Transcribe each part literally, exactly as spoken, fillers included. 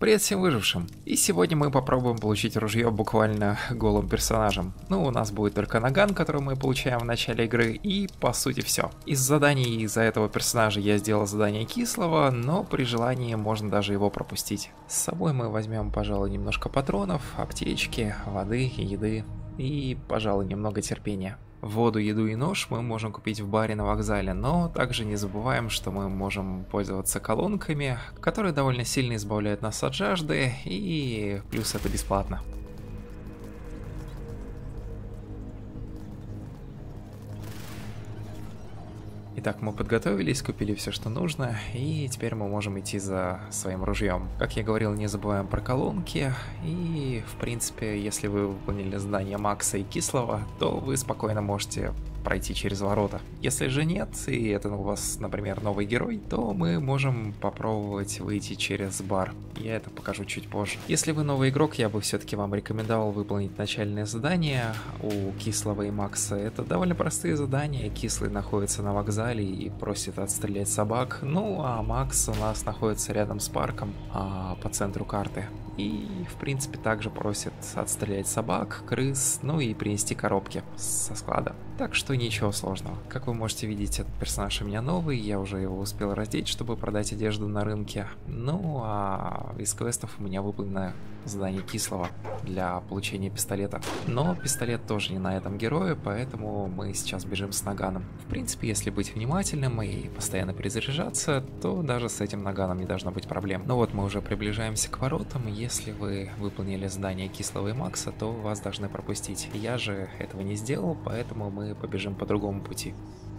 Привет всем выжившим! И сегодня мы попробуем получить ружье буквально голым персонажем. Ну, у нас будет только наган, который мы получаем в начале игры, и по сути все. Из заданий за этого персонажа я сделал задание кислого, но при желании можно даже его пропустить. С собой мы возьмем, пожалуй, немножко патронов, аптечки, воды, еды и, пожалуй, немного терпения. Воду, еду и нож мы можем купить в баре на вокзале, но также не забываем, что мы можем пользоваться колонками, которые довольно сильно избавляют нас от жажды, и плюс это бесплатно. Итак, мы подготовились, купили все, что нужно, и теперь мы можем идти за своим ружьем. Как я говорил, не забываем про колонки, и в принципе, если вы выполнили задание Макса и Кислого, то вы спокойно можете пройти через ворота. Если же нет, и это у вас, например, новый герой, то мы можем попробовать выйти через бар. Я это покажу чуть позже. Если вы новый игрок, я бы все-таки вам рекомендовал выполнить начальные задания у Кислого и Макса. Это довольно простые задания. Кислый находится на вокзале и просит отстрелять собак. Ну, а Макс у нас находится рядом с парком, а, по центру карты. И, в принципе, также просит отстрелять собак, крыс, ну и принести коробки со склада. Так что ничего сложного. Как вы можете видеть, этот персонаж у меня новый, я уже его успел раздеть, чтобы продать одежду на рынке. Ну, а из квестов у меня выполнено задание Кислого для получения пистолета. Но пистолет тоже не на этом герое, поэтому мы сейчас бежим с наганом. В принципе, если быть внимательным и постоянно перезаряжаться, то даже с этим наганом не должно быть проблем. Ну вот мы уже приближаемся к воротам. Если вы выполнили задание Кислого и Макса, то вас должны пропустить. Я же этого не сделал, поэтому мы побежим по другому пути.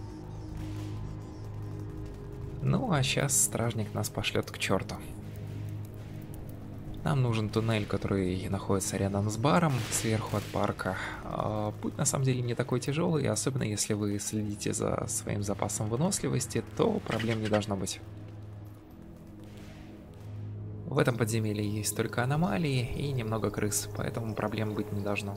Ну а сейчас стражник нас пошлет к черту. Нам нужен туннель, который находится рядом с баром, сверху от парка. Путь на самом деле не такой тяжелый, особенно если вы следите за своим запасом выносливости, то проблем не должно быть. В этом подземелье есть только аномалии и немного крыс, поэтому проблем быть не должно.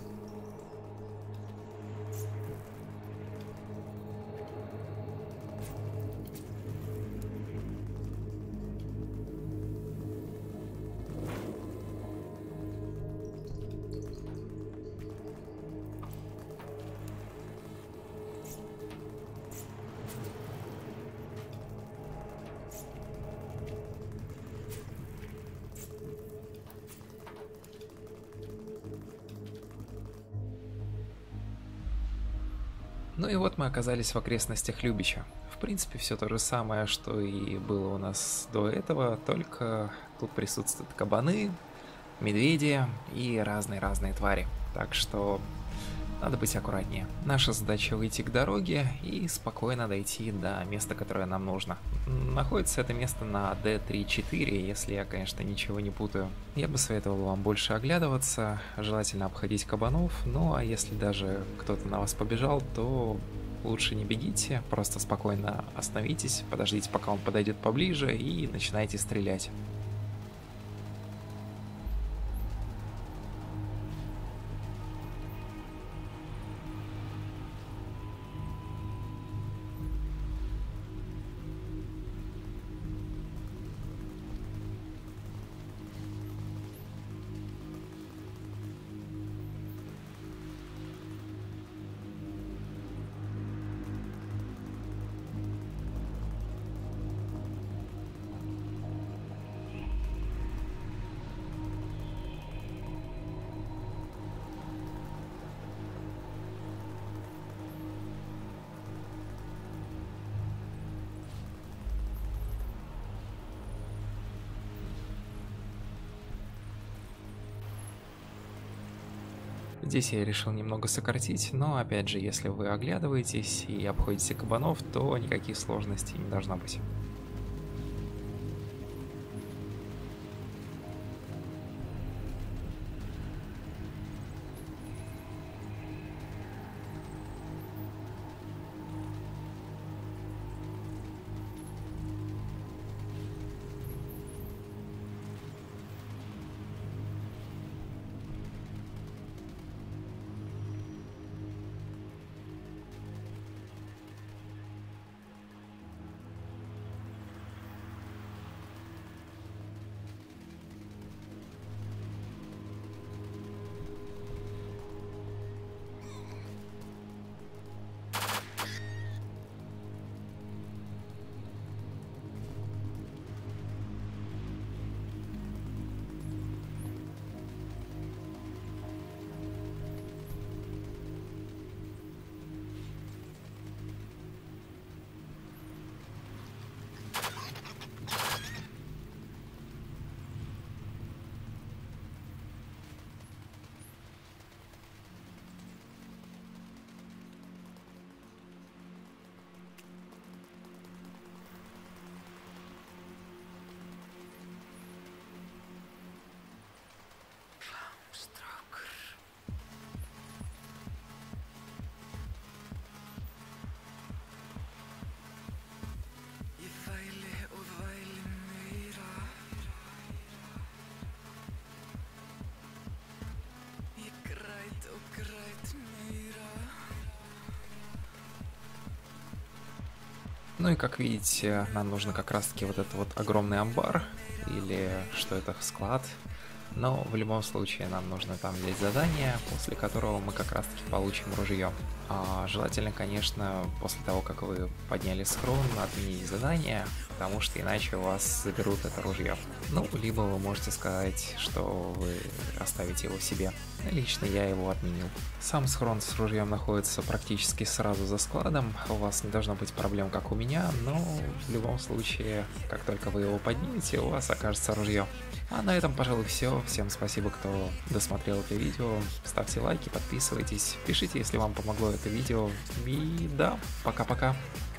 Ну и вот мы оказались в окрестностях Любича. В принципе, все то же самое, что и было у нас до этого, только тут присутствуют кабаны, медведи и разные-разные твари. Так что надо быть аккуратнее. Наша задача выйти к дороге и спокойно дойти до места, которое нам нужно. Находится это место на дэ три четыре, если я, конечно, ничего не путаю. Я бы советовал вам больше оглядываться, желательно обходить кабанов, ну а если даже кто-то на вас побежал, то лучше не бегите, просто спокойно остановитесь, подождите, пока он подойдет поближе, и начинайте стрелять. Здесь я решил немного сократить, но опять же, если вы оглядываетесь и обходите кабанов, то никаких сложностей не должно быть. Ну и как видите, нам нужно как раз таки вот этот вот огромный амбар, или что это, склад. Но в любом случае нам нужно там взять задание, после которого мы как раз таки получим ружье. А желательно, конечно, после того, как вы подняли схрон, отменить задание, потому что иначе у вас заберут это ружье. Ну, либо вы можете сказать, что вы оставите его себе. Лично я его отменил. Сам схрон с ружьем находится практически сразу за складом, у вас не должно быть проблем, как у меня, но в любом случае, как только вы его поднимете, у вас окажется ружье. А на этом, пожалуй, все. Всем спасибо, кто досмотрел это видео. Ставьте лайки, подписывайтесь, пишите, если вам помогло это видео. И да, пока-пока.